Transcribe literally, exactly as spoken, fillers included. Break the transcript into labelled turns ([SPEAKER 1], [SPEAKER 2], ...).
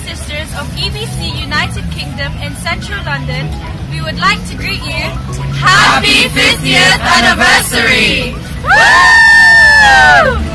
[SPEAKER 1] Sisters of E B C United Kingdom in Central London, we would like to greet you Happy fiftieth Anniversary! Woo!